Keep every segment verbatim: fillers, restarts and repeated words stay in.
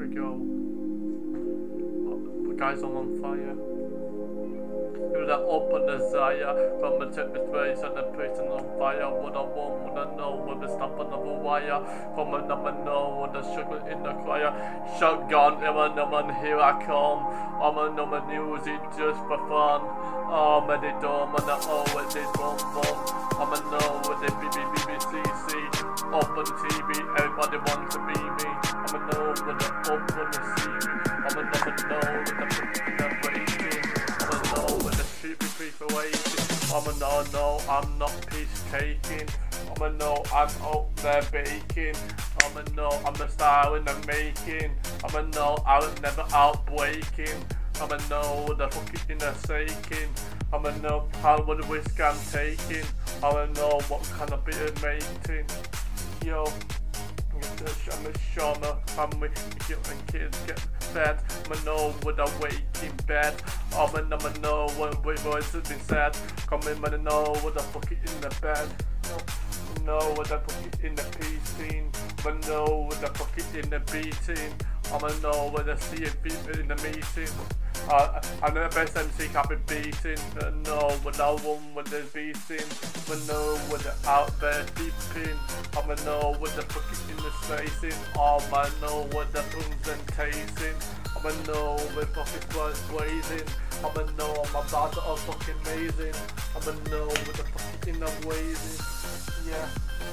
we go. The guys, I'm on fire. Through that open desire, from the tempest race and the prison on fire. Would I want, would I know, would I stamp another wire? Come and never know, would I struggle in the choir? Shotgun, never know, and here I come. I'm a number news, it just for fun. Oh, man, they dumb, and I oh, it is bum bum. I'm a know, with the B B B C C. Up on the T V, everybody wants to be me. I'm a know, with the up on the C V. I'm a never know, with the freaking rating. I'm a know, with the stupid people waiting. I'm a no, no, I'm not piece caking. I'm a no, I'm out there baking. I'm a no, I'm a star in the making. I'm a no, I was never out breaking. I'm a no, the fucking inner saking. I'm a no, how much risk I'm taking. I'm a know what kind of beer mating. Yo, I'm a shaman, family, and kids get fed. I'm a know with a wake in bed. I'm a number know when we voices have been said. Come in, man, know with a fucking in the bed. No, know with a fucking in the P scene. I'm a know with a fucking in the B team. I'm a know with a C in the meeting. Uh, I'm the best M C can't be beaten. Uh, no, with no one with the beating. But no, with the out there beeping. I'm a no with the fucking in the spacing. I'm a no with the booms and tasting. I'm a no with fucking blood blazing. I'm a no on my bad are fucking amazing. I'm a no with the fucking in the waving. Yeah.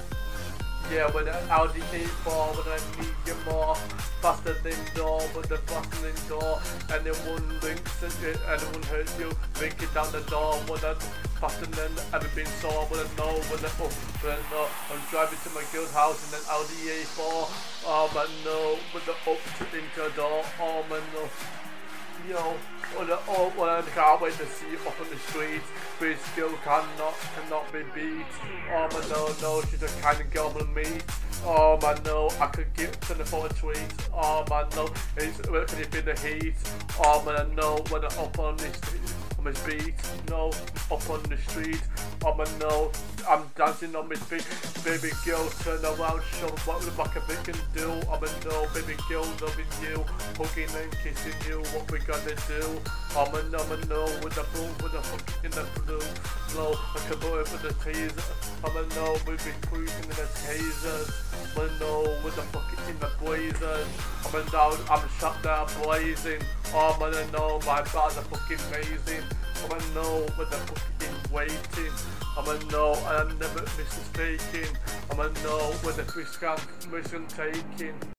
Yeah, with an Audi A four, with I need you more. Faster than door, with the faster than door. Anyone links it, anyone hurt you, break it down the door. With a faster than ever been saw. With a no, with a up, with a no. I'm driving to my guild house in an Audi A four. Oh man, no, with the up to into the door. Oh man, no. Yo, with the oh, well, I can't wait to see you up on the streets. But skill cannot, cannot be beat. Oh man, no, no, she's the kind of girl with me. Oh man, no, I could get twenty-four tweets. Oh man, no, it's where can it be the heat? Oh man, no, when I'm up on this on this beat, no, up on the street. Oh man, no, I'm dancing on this beat. Baby girl, turn around, show what the back of it can do. Oh man, no, baby girl, loving you, hugging and kissing you. What we gonna do? Oh man, no, man, no, with the boom, with the fucking the blue, no, I can go with the taser. Oh man, no, we be cruising in the tasers. I'm a no with the fucking in the blazers. I'm a no, I'm shut down blazing. Oh man, I know my bars are fucking amazing. I'm a no with the fucking waiting. I'm a no and I'm never mistaken. I'm a no with the risk and mission taking.